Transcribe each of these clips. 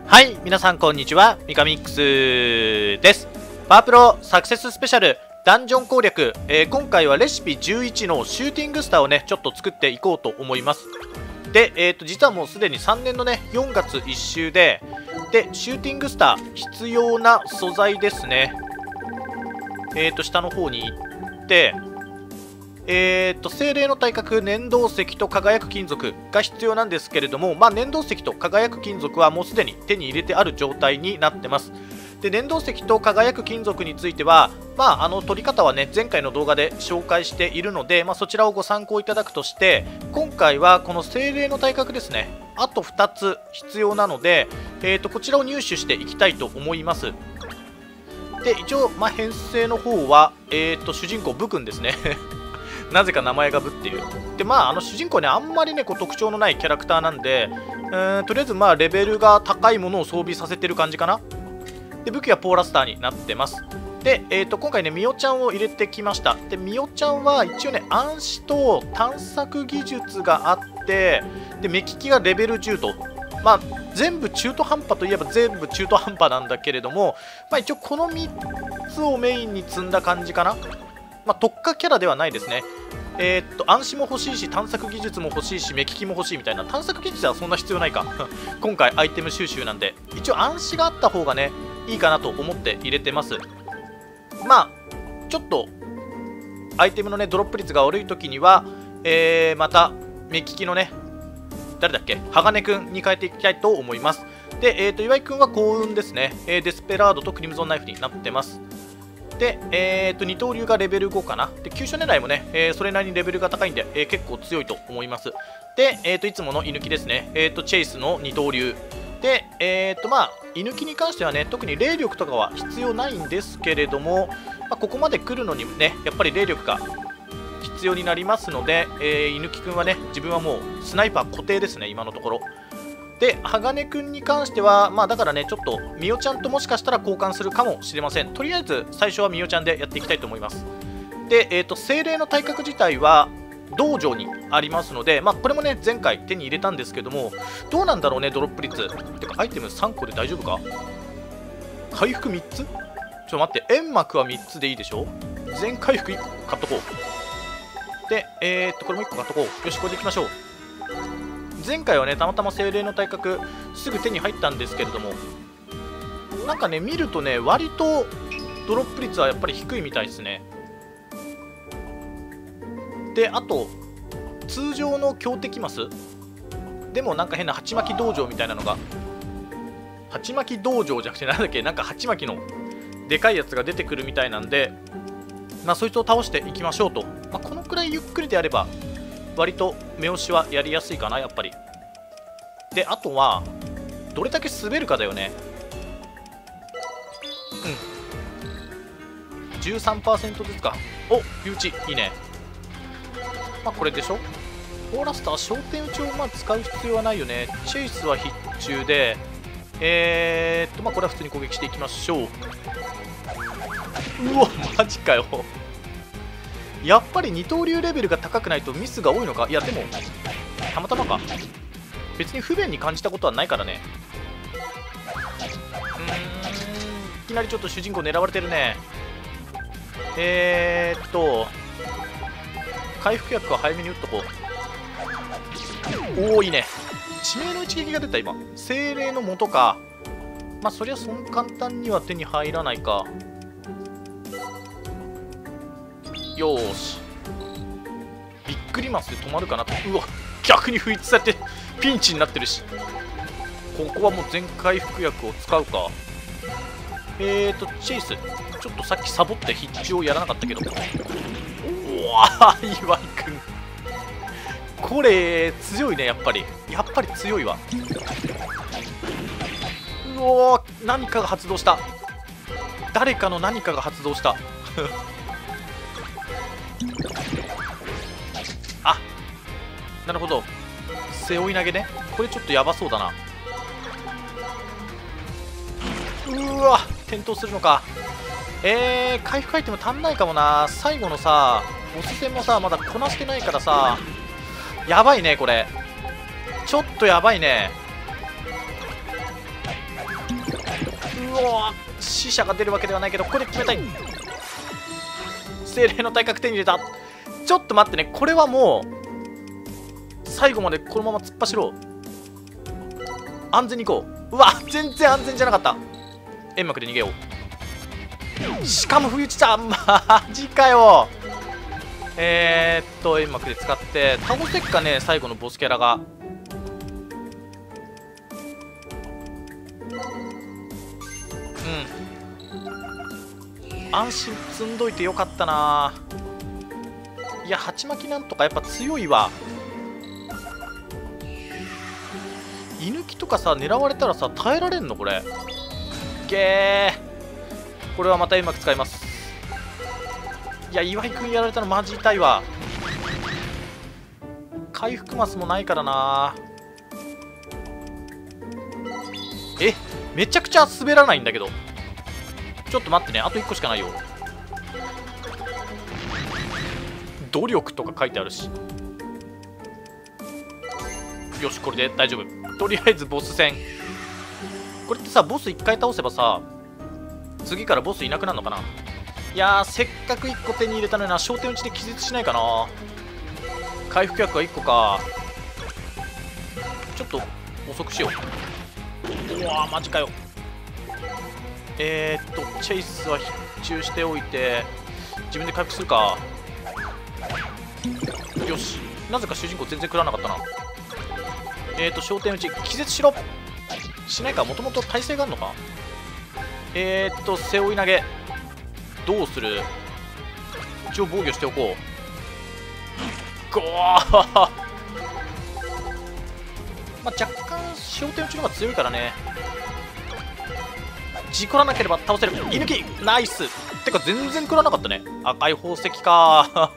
はい、皆さんこんにちは、ミカミックスです。パワープロサクセススペシャルダンジョン攻略、今回はレシピ11のシューティングスターをね、ちょっと作っていこうと思います。で、実はもうすでに3年のね、4月1週で、シューティングスター必要な素材ですね。下の方に行って、精霊の体格、粘土石と輝く金属が必要なんですけれども、粘土石と輝く金属はもうすでに手に入れてある状態になってます。で、粘土石と輝く金属については、取り方はね、前回の動画で紹介しているので、そちらをご参考いただくとして、今回はこの精霊の体格ですね、あと2つ必要なので、こちらを入手していきたいと思います。で、一応、編成の方は、主人公、ブ君ですね。なぜか名前がブっていう。で、主人公ね、あんまりね、特徴のないキャラクターなんで、とりあえず、レベルが高いものを装備させてる感じかな。で、武器はポーラスターになってます。で、今回ね、ミオちゃんを入れてきました。で、ミオちゃんは一応ね、暗視と探索技術があって、で、目利きがレベル10と。全部中途半端といえば全部中途半端なんだけれども、一応この3つをメインに積んだ感じかな。特化キャラではないですね。暗視も欲しいし、探索技術も欲しいし、目利きも欲しいみたいな。探索技術はそんな必要ないか。今回アイテム収集なんで、一応暗視があった方がね、いいかなと思って入れてます。ちょっと、アイテムのね、ドロップ率が悪い時には、また、目利きのね、誰だっけ、鋼くんに変えていきたいと思います。で、岩井くんは幸運ですね。デスペラードとクリムゾンナイフになってます。で、二刀流がレベル5かな。で、急所狙いもね、それなりにレベルが高いんで、結構強いと思います。で、いつもの居抜きですね。チェイスの二刀流。で、居抜きに関してはね、特に霊力とかは必要ないんですけれども、ここまで来るのにね、やっぱり霊力が必要になりますので、居抜きくんはね、自分はもうスナイパー固定ですね、今のところ。で、鋼くんに関しては、だからね、ちょっと、ミオちゃんともしかしたら交換するかもしれません。とりあえず、最初はミオちゃんでやっていきたいと思います。で、精霊の体格自体は、道場にありますので、これもね、前回手に入れたんですけども、どうなんだろうね、ドロップ率。てか、アイテム3個で大丈夫か？回復3つ？ちょっと待って、煙幕は3つでいいでしょ？全回復1個買っとこう。で、これも1個買っとこう。よし、これでいきましょう。前回はね、たまたま精霊の体格すぐ手に入ったんですけれども、なんかね、見るとね、割とドロップ率はやっぱり低いみたいですね。で、あと、通常の強敵マスでもなんか変な鉢巻き道場みたいなのが、鉢巻き道場じゃなくてなんだっけ、なんか鉢巻きのでかいやつが出てくるみたいなんで、そいつを倒していきましょうと。このくらいゆっくりであれば、割と目押しはやりやすいかな、やっぱり。で、あとは、どれだけ滑るかだよね。13% ずつか。お、誘致、いいね。これでしょ。ポーラスター、焦点打ちを使う必要はないよね。チェイスは必中で、これは普通に攻撃していきましょう。うわ、マジかよ。やっぱり二刀流レベルが高くないとミスが多いのか。いや、でも、たまたまか。別に不便に感じたことはないからね。いきなりちょっと主人公狙われてるね。回復薬は早めに打っとこう。おお、いいね。致命の一撃が出た、今。精霊の元か。そりゃそん簡単には手に入らないか。よーし。びっくりマスで止まるかなと。うわ、逆に不意されてピンチになってるし。ここはもう全回復薬を使うか。チェイス。ちょっとさっきサボって必中をやらなかったけど。うわー、岩井くん。これ、強いね、やっぱり。やっぱり強いわ。うおー、何かが発動した。誰かの何かが発動した。あ、なるほど。背負い投げね。これちょっとやばそうだな。うわ、転倒するのか。回復アイテム足んないかもな。最後のさ、ボス戦もさ、まだこなしてないからさ、やばいね、これ。ちょっとやばいね。 お、死者が出るわけではないけど、これ決めたい。精霊の体格手に入れた。ちょっと待ってね、これはもう最後までこのまま突っ走ろう。安全に行こう。うわ、全然安全じゃなかった。煙幕で逃げよう。しかも不意打ちだ。マジかよ。煙幕で使って倒せっかね、最後のボスキャラが。安心積んどいてよかったな。いや、鉢巻きなんとかやっぱ強いわ。居抜きとかさ、狙われたらさ、耐えられんのこれ。げー、これはまたうまく使います。いや、岩井くんやられたのマジ痛いわ。回復マスもないからな。え、めちゃくちゃ滑らないんだけど。ちょっと待ってね、あと1個しかないよ。努力とか書いてあるし。よし、これで大丈夫。とりあえずボス戦。これってさ、ボス1回倒せばさ、次からボスいなくなるのかな。いやー、せっかく1個手に入れたのにな。焦点打ちで気絶しないかな。回復薬は1個か。ちょっと遅くしよう。うわー、マジかよ。チェイスは必中しておいて、自分で回復するか。よし、なぜか主人公全然食らわなかったな。焦点打ち、気絶しろ。しないか、もともと耐性があるのか。背負い投げ、どうする。一応防御しておこう。ゴーまあ若干焦点打ちの方が強いからね。事故らなければ倒せる。居抜きナイス。てか全然食らわなかったね。赤い宝石か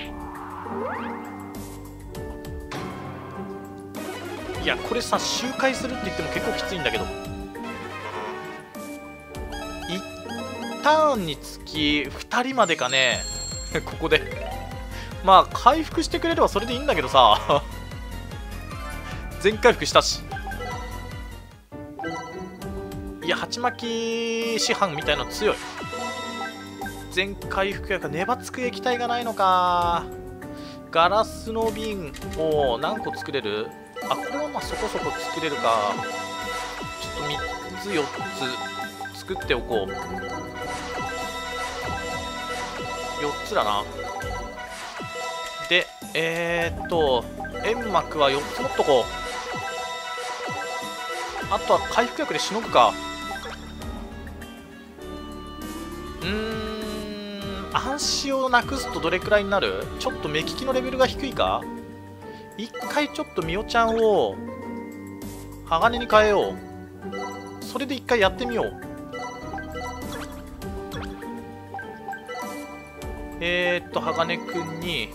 いや、これさ、周回するって言っても結構きついんだけど、1ターンにつき2人までかねここでまあ回復してくれればそれでいいんだけどさ全回復したし。いや、鉢巻き師範みたいの強い。全回復やから粘つく液体がないのか。ガラスの瓶を何個作れる。あ、これはまあそこそこ作れるか。ちょっと3つ4つ作っておこう。4つだな。で煙幕は4つ持っとこう。あとは回復薬でしのぐか。暗視をなくすとどれくらいになる。ちょっと目利きのレベルが低いか。一回ちょっとみおちゃんを鋼に変えよう。それで一回やってみよう。鋼くんに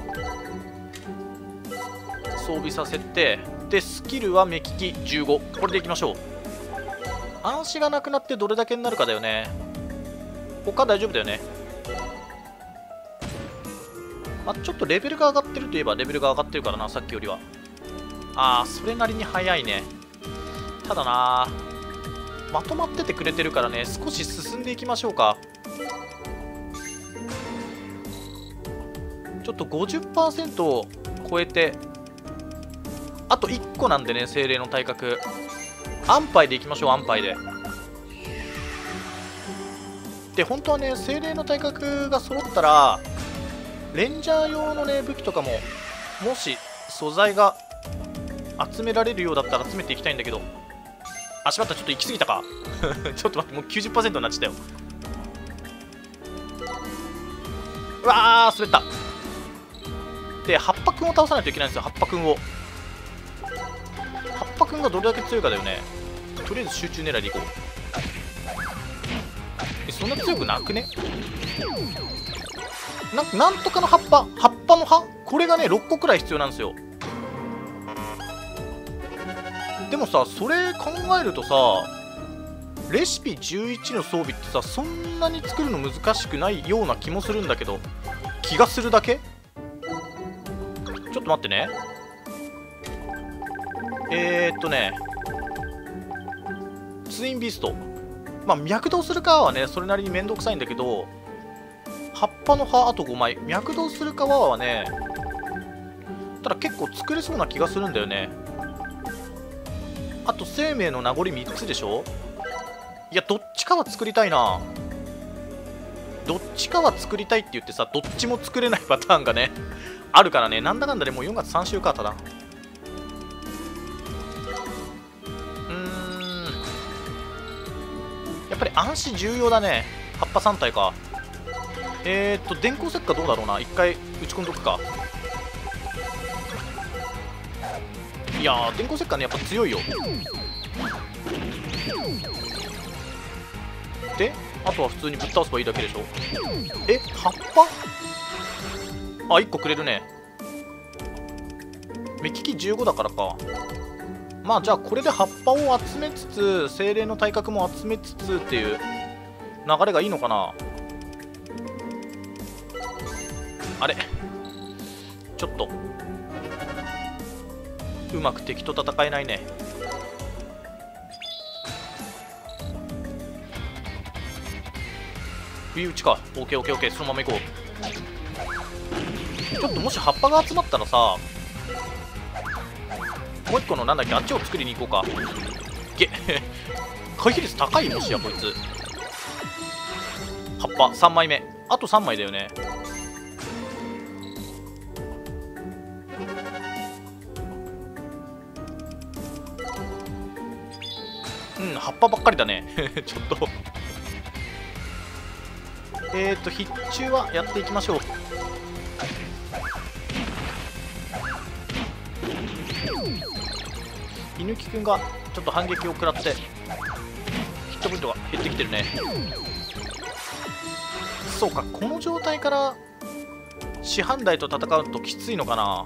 装備させて、でスキルは目利き15。これでいきましょう。暗視がなくなってどれだけになるかだよね。他大丈夫だよね。まあ、ちょっとレベルが上がってるといえばレベルが上がってるからな、さっきよりは。ああ、それなりに早いね。ただな、まとまっててくれてるからね、少し進んでいきましょうか。ちょっと 50% を超えて、あと1個なんでね、精霊の体格。安牌でいきましょう、安牌で。で、本当はね、精霊の体格が揃ったら、レンジャー用のね、武器とかも、もし素材が集められるようだったら集めていきたいんだけど。あ、しまった、ちょっと行き過ぎたか。ちょっと待って、もう 90% になっちゃったよ。うわー、滑った。で、葉っぱくんを倒さないといけないんですよ、葉っぱくんを。葉っぱくんがどれだけ強いかだよね。とりあえず集中狙いでいこう。そんな強くなくね。なんとかの葉っぱの葉、これがね6個くらい必要なんですよ。でもさ、それ考えるとさ、レシピ11の装備ってさ、そんなに作るの難しくないような気もするんだけど、気がするだけ。ちょっと待ってね。ツインビーストまあ脈動するかはねそれなりに面倒くさいんだけど、葉っぱの葉あと5枚、脈動するかはねただ結構作れそうな気がするんだよね。あと生命の名残3つでしょ。いやどっちかは作りたいな。どっちかは作りたいって言ってさ、どっちも作れないパターンがねあるからね。なんだかんだでもう4月3週か。ただやっぱり暗視重要だね。葉っぱ3体か。電光石火どうだろうな。一回打ち込んどくか。いやー電光石火ねやっぱ強いよ。であとは普通にぶっ倒せばいいだけでしょ。葉っぱ1個くれるね。目利き15だからか。まあじゃあこれで葉っぱを集めつつ精霊の体格も集めつつっていう流れがいいのかな。あれちょっとうまく敵と戦えないね。不意打ちか。オッケーオッケーオッケー、そのまま行こう。ちょっともし葉っぱが集まったらさ、もう一個のなんだっけ、あっちを作りに行こうか。回避率高い。もしやこいつ葉っぱ3枚目、あと3枚だよね。葉っぱばっかりだねちょっと必中はやっていきましょう。犬木くんがちょっと反撃を食らってヒットポイントが減ってきてるね。そうか、この状態から師範代と戦うときついのかな。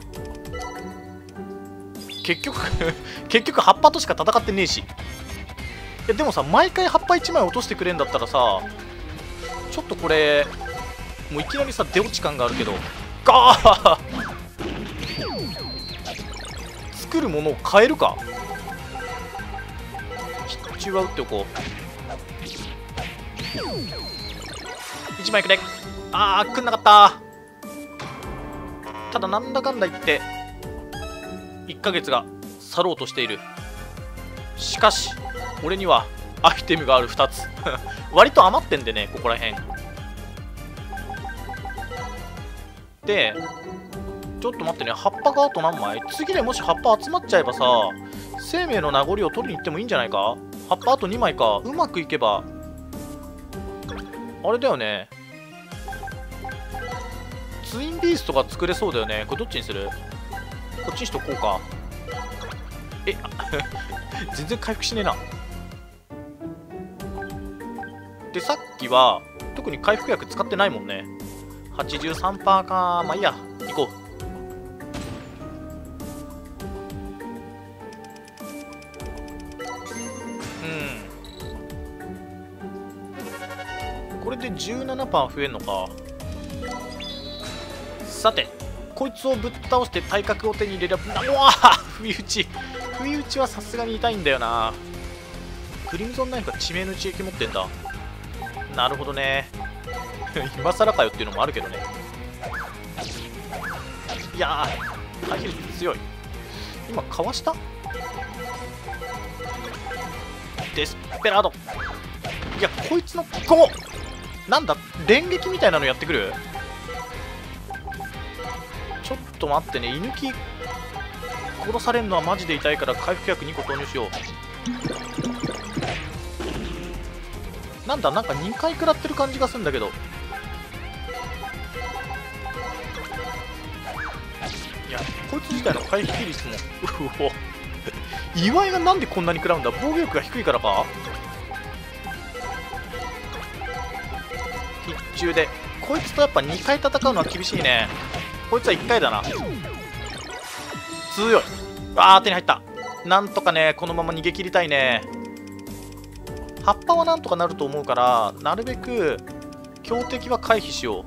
結局葉っぱとしか戦ってねえし。いやでもさ、毎回葉っぱ1枚落としてくれんだったらさ、ちょっとこれもういきなりさ出落ち感があるけど、ガー作るものを変えるか。必中は打っておこう。1枚くれ。くんなかった。ただなんだかんだ言って1ヶ月が去ろうとしている。しかし俺にはアイテムがある2つ割と余ってんでね、ここら辺で。ちょっと待ってね、葉っぱがあと何枚。次でもし葉っぱ集まっちゃえばさ、生命の名残を取りに行ってもいいんじゃないか。葉っぱあと2枚か。うまくいけばあれだよね、ツインビーストが作れそうだよね。これどっちにする。こっちにしとこうか。全然回復しねえな。でさっきは特に回復薬使ってないもんね。 83% か。まあいいや、行こう。これで 17% 増えんのか。さてこいつをぶっ倒して体格を手に入れれば、うわー不意打ち。不意打ちはさすがに痛いんだよな。クリムゾンナイフが致命の一撃持ってんだ。なるほどね今更かよっていうのもあるけどね。いやー回避率強い。今かわした。デスペラード。いやこいつのこうなんだ連撃みたいなのやってくる。ちょっと待ってね、犬木殺されるのはマジで痛いから回復薬2個投入しよう。なんか2回食らってる感じがするんだけど。いやこいつ自体の回避率もうお岩井がなんでこんなに食らうんだ。防御力が低いからか。必中でこいつとやっぱ2回戦うのは厳しいね。こいつは1回だな。強い。手に入った。なんとかねこのまま逃げ切りたいね。葉っぱはなんとかなると思うから、なるべく強敵は回避しよ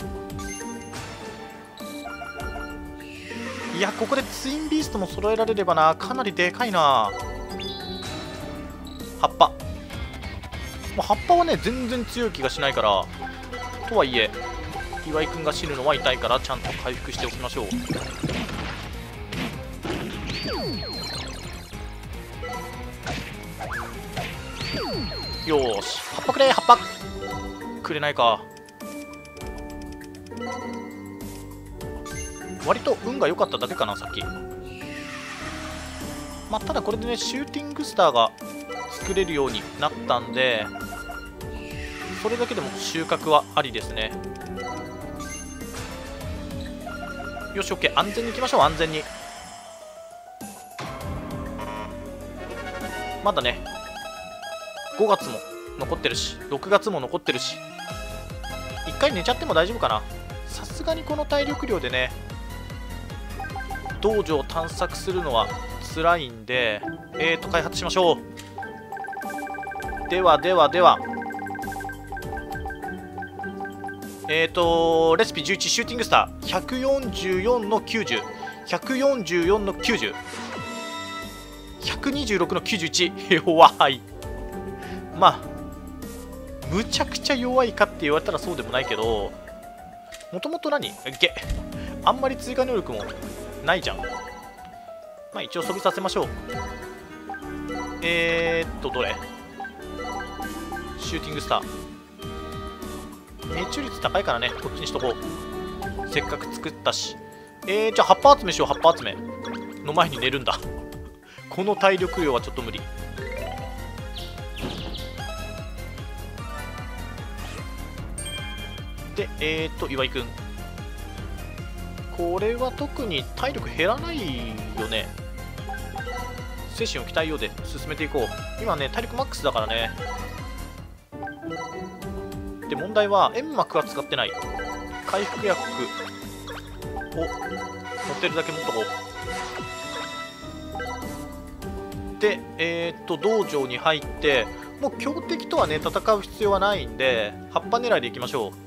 う。いやここでツインビーストも揃えられればな。かなりでかいな。葉っぱまあ、葉っぱはね全然強い気がしないから、とはいえ岩井くんが死ぬのは痛いからちゃんと回復しておきましょう。よーし、葉っぱくれ、葉っぱくれないか。割と運が良かっただけかな、さっき。まあ、ただこれでねシューティングスターが作れるようになったんで、それだけでも収穫はありですね。よし OK、 安全に行きましょう。安全に。まだね5月も残ってるし6月も残ってるし、1回寝ちゃっても大丈夫かな。さすがにこの体力量でね道場を探索するのは辛いんで、開発しましょう。ではレシピ11シューティングスター144の90、144の90、126の91。弱い。まあむちゃくちゃ弱いかって言われたらそうでもないけど、もともとあんまり追加能力もないじゃん。まあ一応装備させましょう。どれシューティングスター命中率高いからね、こっちにしとこう。せっかく作ったし。じゃあ葉っぱ集めしよう。葉っぱ集めの前に寝るんだ。この体力量はちょっと無理。で岩井くん、これは特に体力減らないよね。精神を鍛えようで進めていこう。今ね体力マックスだからね。で問題は煙幕は使ってない。回復薬を持ってるだけ持っとこう。で道場に入って、もう強敵とはね戦う必要はないんで葉っぱ狙いでいきましょう。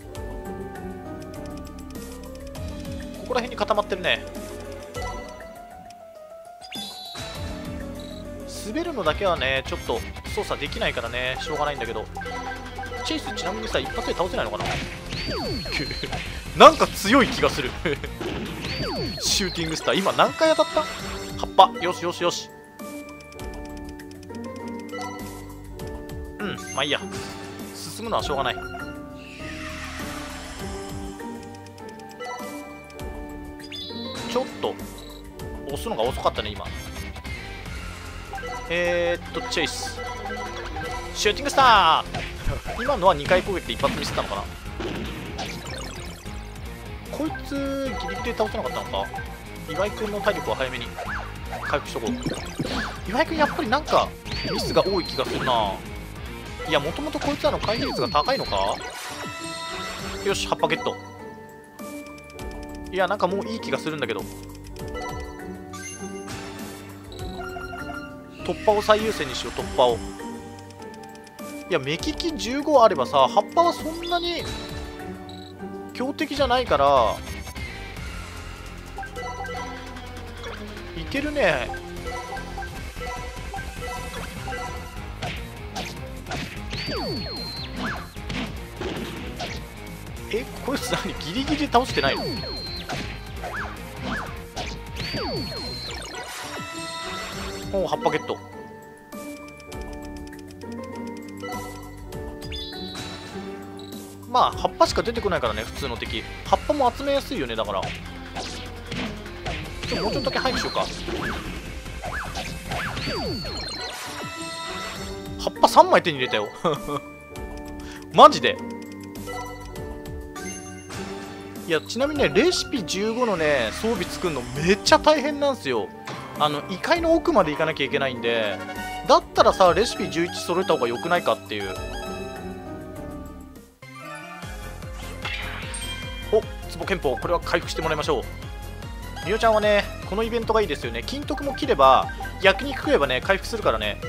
ここら辺に固まってるね。滑るのだけはねちょっと操作できないからねしょうがないんだけど、チェイスちなみにさ一発で倒せないのかな。なんか強い気がする。シューティングスター今何回当たった。葉っぱよしよしよし。まあいいや、進むのはしょうがない。ちょっと押すのが遅かったね今。チェイスシューティングスター。今のは2回攻撃で一発ミスったのかな。こいつギリギリで倒せなかったのか。岩井君の体力は早めに回復しとこう。岩井君やっぱりなんかミスが多い気がするな。いやもともとこいつらの回避率が高いのか。よし葉っぱゲット。いやなんかもういい気がするんだけど、突破を最優先にしよう。突破を。いや目利き15あればさ葉っぱはそんなに強敵じゃないからいけるね。こいつ何ギリギリで倒してないの。おお葉っぱゲット。まあ葉っぱしか出てこないからね普通の敵。葉っぱも集めやすいよね。だからもうちょっとだけ早くしようか。葉っぱ3枚手に入れたよ。マジで。いやちなみにねレシピ15のね装備作るのめっちゃ大変なんですよ。異界の奥まで行かなきゃいけないんで、だったらさレシピ11揃えた方が良くないかっていう。お壺憲法、これは回復してもらいましょう。みおちゃんはねこのイベントがいいですよね。金徳も切れば焼肉食えばね回復するからね。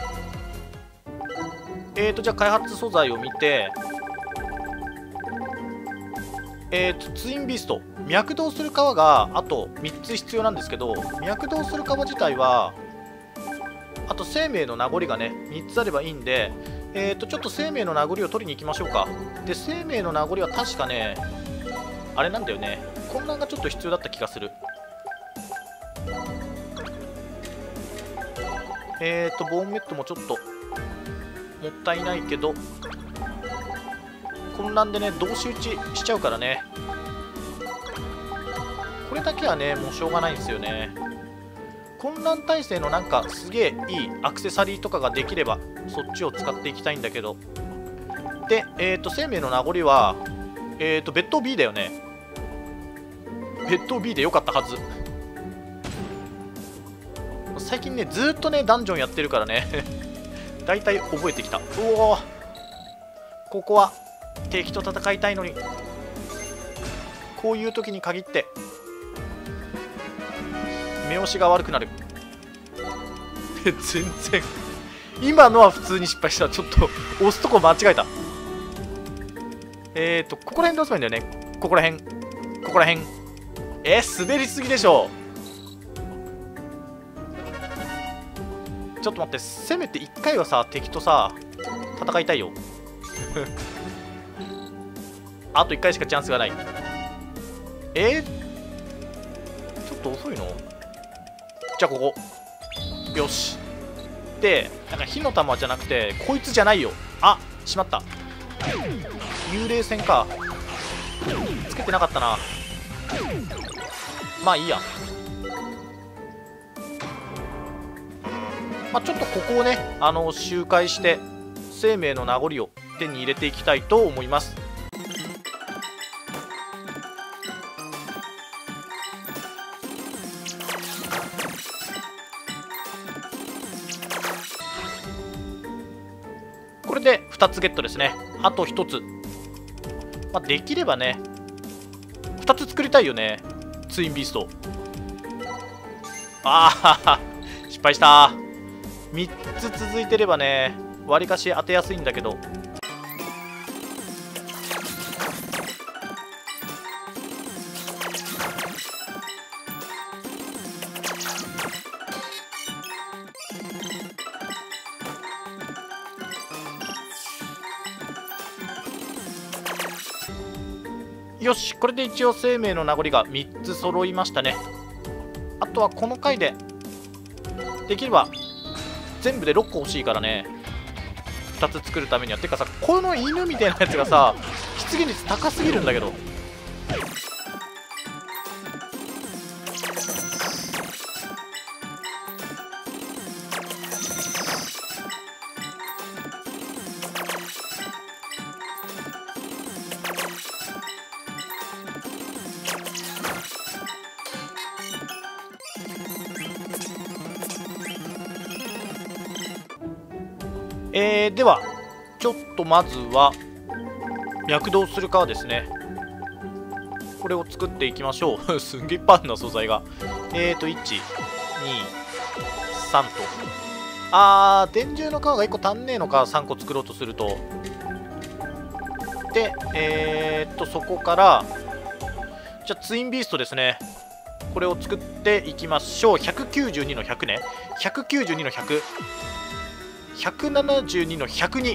じゃあ開発素材を見て、ツインビースト脈動する皮があと3つ必要なんですけど、脈動する皮自体はあと生命の名残がね3つあればいいんで、 ちょっと生命の名残を取りに行きましょうか。で、生命の名残は確かね、あれなんだよね。混乱がちょっと必要だった気がする。ボーンメットもちょっともったいないけど、混乱でね、同士打ちしちゃうからね。これだけはね、もうしょうがないんですよね。混乱耐性のなんかすげえいいアクセサリーとかができればそっちを使っていきたいんだけど。で、生命の名残は別当 B だよね。別当 B でよかったはず。最近ねずーっとねダンジョンやってるからねだいたい覚えてきた。うおー、ここは敵と戦いたいのに、こういう時に限って目押しが悪くなる全然今のは普通に失敗した。ちょっと押すとこ間違えた。ここら辺で押せばいいんだよね。ここら辺、ここら辺。滑りすぎでしょ。ちょっと待って、せめて1回はさ敵とさ戦いたいよあと1回しかチャンスがない。ちょっと遅いの。じゃあここよし。でなんか火の玉じゃなくてこいつじゃないよ。あ、しまった。幽霊戦か。つけてなかったな。まあいいや。まあ、ちょっとここをね周回して生命の名残を手に入れていきたいと思います。これで2つゲットですね。あと1つ、まあ、できればね2つ作りたいよね。ツインビースト。ああ失敗した。3つ続いてればねわりかし当てやすいんだけど。よし、これで一応生命の名残が3つ揃いましたね。あとはこの回でできれば全部で6個欲しいからね、2つ作るためには。てかさ、この犬みたいなやつがさ出現率高すぎるんだけど。ではちょっとまずは脈動する革ですね。これを作っていきましょうすんげえパンな素材が。1、2、3と。電柱の皮が1個足んねえのか、3個作ろうとすると。でそこからじゃあツインビーストですね。これを作っていきましょう。192の100ね。192の100、172の102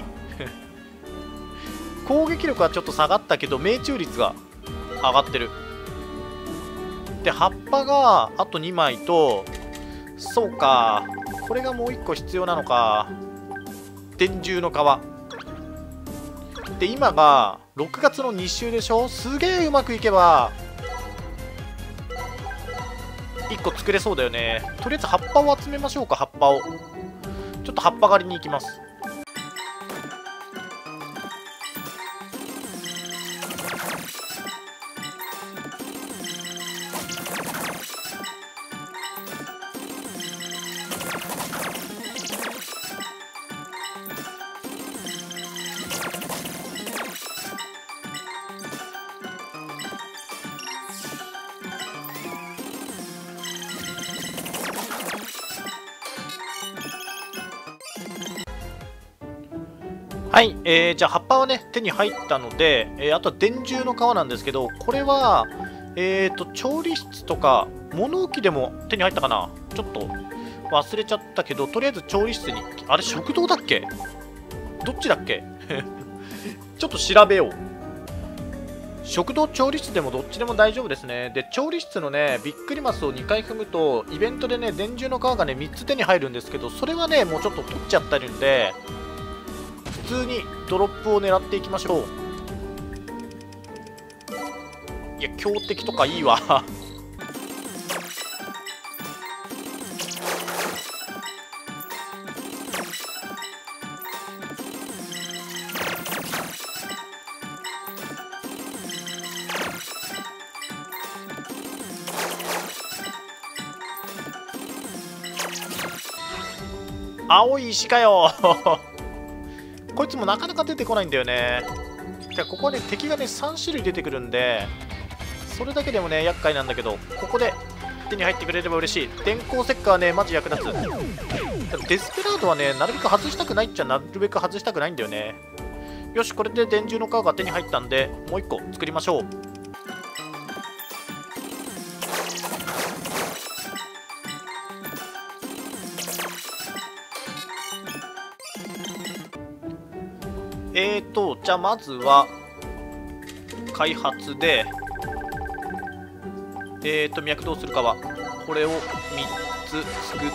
攻撃力はちょっと下がったけど命中率が上がってる。で葉っぱがあと2枚と、そうかこれがもう1個必要なのか。電柱の皮で今が6月の2週でしょ。すげえうまくいけば1個作れそうだよね。とりあえず葉っぱを集めましょうか。葉っぱをちょっと葉っぱ狩りに行きます。はい、じゃあ葉っぱはね手に入ったので、あとは電柱の皮なんですけど、これは調理室とか物置でも手に入ったかな。ちょっと忘れちゃったけど、とりあえず調理室に。あれ食堂だっけ。 どっちだっけちょっと調べよう。食堂調理室でもどっちでも大丈夫ですね。で、調理室のね、びっくりマスを2回踏むと、イベントでね、電柱の皮がね、3つ手に入るんですけど、それはね、もうちょっと取っちゃってるんで、普通にドロップを狙っていきましょう。いや、強敵とかいいわ。青い石かよこいつもなかなか出てこないんだよね。じゃあここで敵がね3種類出てくるんで、それだけでもね厄介なんだけど、ここで手に入ってくれれば嬉しい。電光石火はねマジ役立つ。デスペラードはねなるべく外したくないっちゃなるべく外したくないんだよね。よし、これで電柱の皮が手に入ったんで、もう1個作りましょう。じゃあまずは開発で、脈動するかはこれを3つ作って、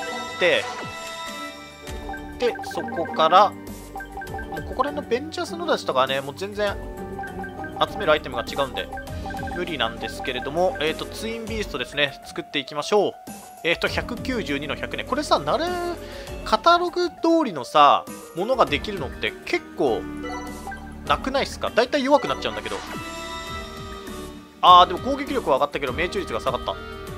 でそこからもうここら辺のベンチャースノダチとかはねもう全然集めるアイテムが違うんで無理なんですけれども、ツインビーストですね作っていきましょう。192の100ね。これさ、カタログ通りのさものができるのって結構なくないっすか？だいたい弱くなっちゃうんだけど。でも攻撃力は上がったけど命中率が下がった。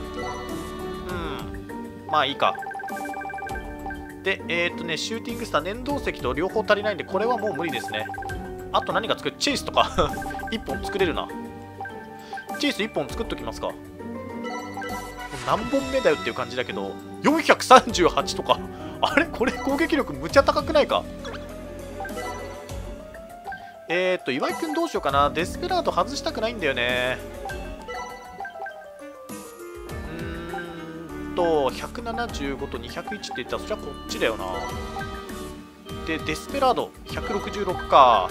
まあいいか。でシューティングスター粘土石と両方足りないんで、これはもう無理ですね。あと何が作る？チェイスとか1本作れるな。チェイス1本作っときますか。何本目だよっていう感じだけど、438とかあれこれ攻撃力むちゃ高くないか？岩井くんどうしようかな。デスペラード外したくないんだよね。175と201って言ったらそりゃこっちだよな。でデスペラード166か。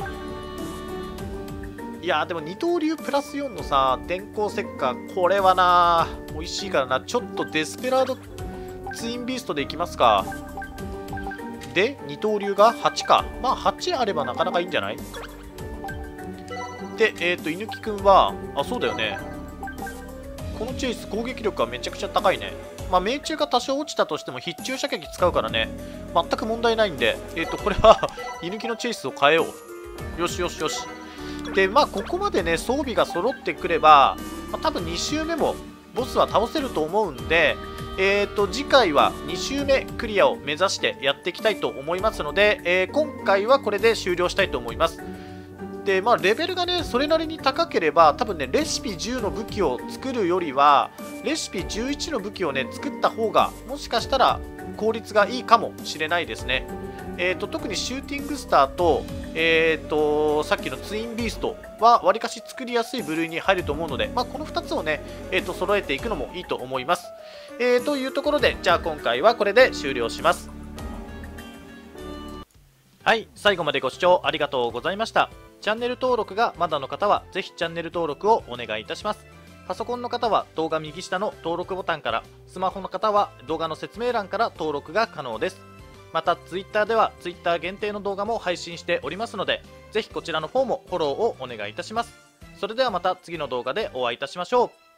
いやでも二刀流プラス4のさ電光石火、これはな美味しいからな。ちょっとデスペラードツインビーストでいきますか。で二刀流が8か。まあ8あればなかなかいいんじゃない？で犬木くんはそうだよね、このチェイス攻撃力がめちゃくちゃ高いね。まあ命中が多少落ちたとしても必中射撃使うからね全く問題ないんで、これは犬木のチェイスを変えよう。よしよしよし。でまあここまでね装備が揃ってくれば、多分2周目もボスは倒せると思うんで、次回は2周目クリアを目指してやっていきたいと思いますので、今回はこれで終了したいと思います。でまあレベルがねそれなりに高ければ、多分ねレシピ10の武器を作るよりはレシピ11の武器をね作った方がもしかしたら効率がいいかもしれないですね。特にシューティングスターと、さっきのツインビーストはわりかし作りやすい部類に入ると思うので、この2つをね、揃えていくのもいいと思います。というところで、じゃあ今回はこれで終了します。はい、最後までご視聴ありがとうございました。チャンネル登録がまだの方はぜひチャンネル登録をお願いいたします。パソコンの方は動画右下の登録ボタンから、スマホの方は動画の説明欄から登録が可能です。また Twitter では Twitter 限定の動画も配信しておりますので、ぜひこちらの方もフォローをお願いいたします。それではまた次の動画でお会いいたしましょう。